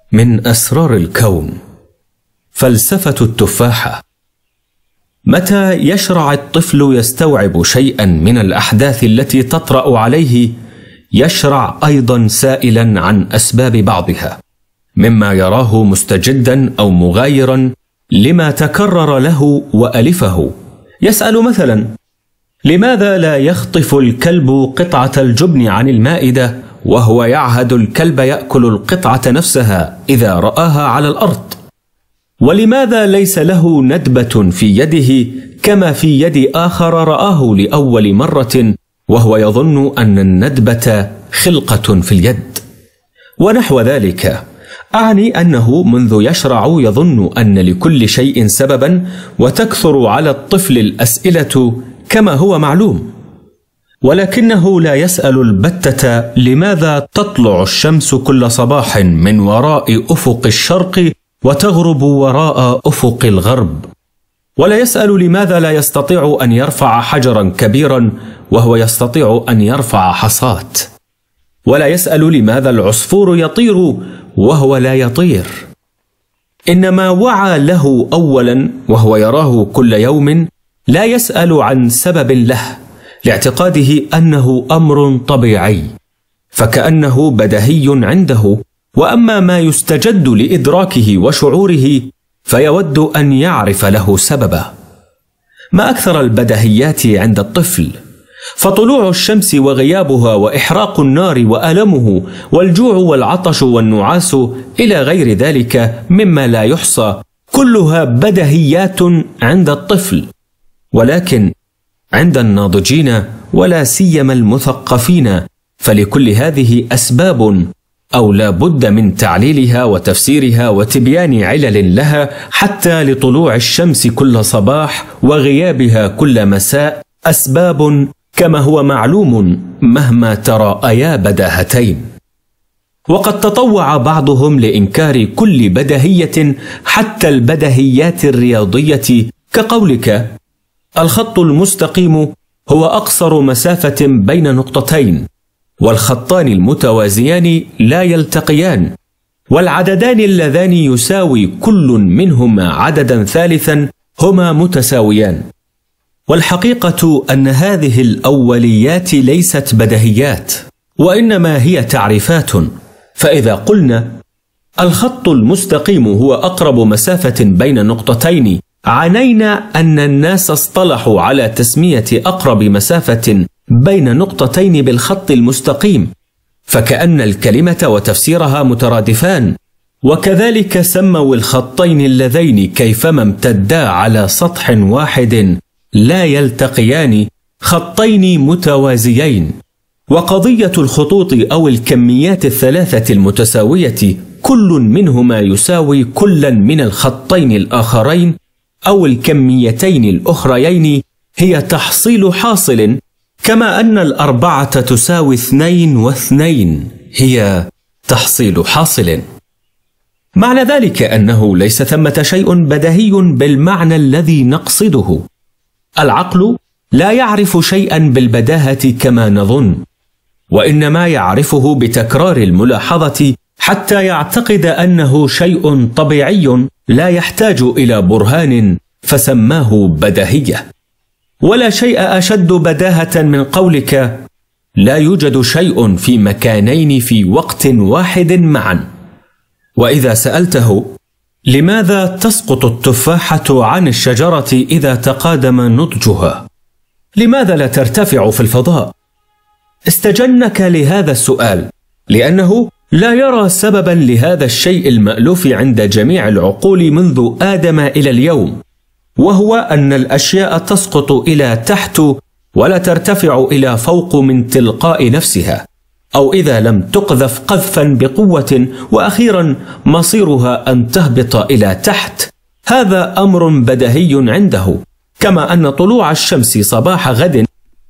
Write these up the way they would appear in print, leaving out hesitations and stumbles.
من أسرار الكون. فلسفة التفاحة. متى يشرع الطفل يستوعب شيئا من الأحداث التي تطرأ عليه، يشرع أيضا سائلا عن أسباب بعضها، مما يراه مستجدا أو مغايرا لما تكرر له وألفه. يسأل مثلا: لماذا لا يخطف الكلب قطعة الجبن عن المائدة وهو يعهد الكلب يأكل القطعة نفسها إذا رآها على الأرض؟ ولماذا ليس له ندبة في يده كما في يد آخر رآه لأول مرة وهو يظن أن الندبة خلقة في اليد؟ ونحو ذلك. أعني أنه منذ يشرع يظن أن لكل شيء سببا، وتكثر على الطفل الأسئلة كما هو معلوم، ولكنه لا يسأل البتة لماذا تطلع الشمس كل صباح من وراء أفق الشرق وتغرب وراء أفق الغرب، ولا يسأل لماذا لا يستطيع أن يرفع حجرا كبيرا وهو يستطيع أن يرفع حصاة، ولا يسأل لماذا العصفور يطير وهو لا يطير. إنما وعى له أولا وهو يراه كل يوم، لا يسأل عن سبب له لاعتقاده أنه أمر طبيعي، فكأنه بديهي عنده. وأما ما يستجد لإدراكه وشعوره فيود أن يعرف له سببا. ما أكثر البديهيات عند الطفل، فطلوع الشمس وغيابها وإحراق النار وألمه والجوع والعطش والنعاس إلى غير ذلك مما لا يحصى، كلها بديهيات عند الطفل. ولكن عند الناضجين ولا سيما المثقفين فلكل هذه أسباب، أو لا بد من تعليلها وتفسيرها وتبيان علل لها، حتى لطلوع الشمس كل صباح وغيابها كل مساء أسباب كما هو معلوم مهما تراءيا بداهتين. وقد تطوع بعضهم لإنكار كل بديهية حتى البديهيات الرياضية، كقولك: الخط المستقيم هو أقصر مسافة بين نقطتين، والخطان المتوازيان لا يلتقيان، والعددان اللذان يساوي كل منهما عددا ثالثا هما متساويان. والحقيقة أن هذه الأوليات ليست بديهيات، وإنما هي تعريفات. فإذا قلنا الخط المستقيم هو أقرب مسافة بين نقطتين، عنينا أن الناس اصطلحوا على تسمية أقرب مسافة بين نقطتين بالخط المستقيم، فكأن الكلمة وتفسيرها مترادفان. وكذلك سموا الخطين اللذين كيفما امتدا على سطح واحد لا يلتقيان خطين متوازيين. وقضية الخطوط أو الكميات الثلاثة المتساوية كل منهما يساوي كلا من الخطين الآخرين أو الكميتين الأخريين هي تحصيل حاصل، كما أن 4 تساوي 2 و2 هي تحصيل حاصل. معنى ذلك أنه ليس ثمة شيء بديهي بالمعنى الذي نقصده. العقل لا يعرف شيئا بالبداهة كما نظن، وإنما يعرفه بتكرار الملاحظة حتى يعتقد أنه شيء طبيعي لا يحتاج إلى برهان، فسماه بديهية. ولا شيء أشد بداهة من قولك: لا يوجد شيء في مكانين في وقت واحد معا. وإذا سألته: لماذا تسقط التفاحة عن الشجرة إذا تقادم نضجها؟ لماذا لا ترتفع في الفضاء؟ استجنك لهذا السؤال لأنه لا يرى سببا لهذا الشيء المألوف عند جميع العقول منذ آدم إلى اليوم، وهو أن الأشياء تسقط إلى تحت ولا ترتفع إلى فوق من تلقاء نفسها، أو إذا لم تقذف قذفا بقوة وأخيرا مصيرها أن تهبط إلى تحت. هذا أمر بديهي عنده، كما أن طلوع الشمس صباح غد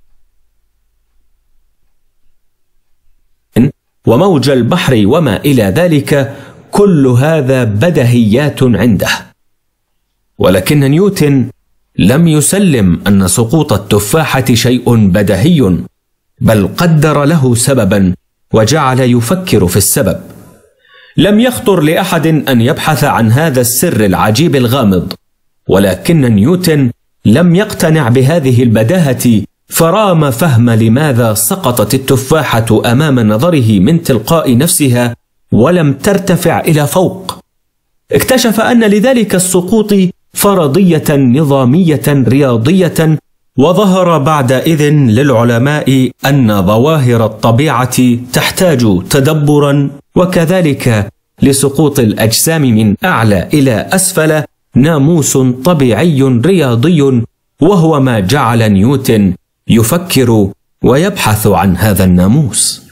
وموج البحر وما إلى ذلك كل هذا بديهيات عنده. ولكن نيوتن لم يسلم أن سقوط التفاحة شيء بديهي، بل قدر له سببا وجعل يفكر في السبب. لم يخطر لأحد أن يبحث عن هذا السر العجيب الغامض، ولكن نيوتن لم يقتنع بهذه البداهة، فرام فهم لماذا سقطت التفاحة أمام نظره من تلقاء نفسها ولم ترتفع إلى فوق. اكتشف أن لذلك السقوط فرضية نظامية رياضية، وظهر بعدئذ للعلماء أن ظواهر الطبيعة تحتاج تدبرا، وكذلك لسقوط الأجسام من أعلى إلى أسفل ناموس طبيعي رياضي، وهو ما جعل نيوتن يفكر ويبحث عن هذا الناموس.